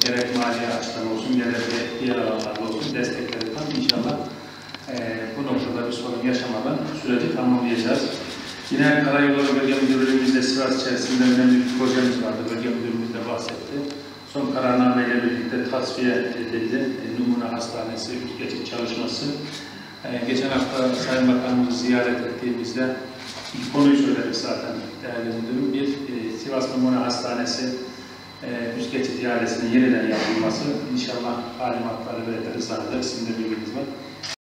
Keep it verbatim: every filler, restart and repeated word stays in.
gerek mali açıdan olsun, gerek de diğer alanlarda olsun desteklerden inşallah e, bu noktada bir sorun yaşamadan süreci tamamlayacağız. Yine Karayolları Bölge Müdürlüğümüzde Sivas içerisinde önemli bir projemiz vardı. Bölge Müdürlüğümüz de bahsetti. Son kararnameyle birlikte tasfiye edildi. E, numune hastanesi, üst geçit çalışması. E, geçen hafta Sayın Bakanımızı ziyaret ettiğimizde ilk konuyu söyledik zaten değerli müdürüm. Bir, e, Sivas Numune Hastanesi e, üst geçit ihalesinin yeniden yapılması. İnşallah talimatları ve hızlanacak. Sizin de bilginiz var.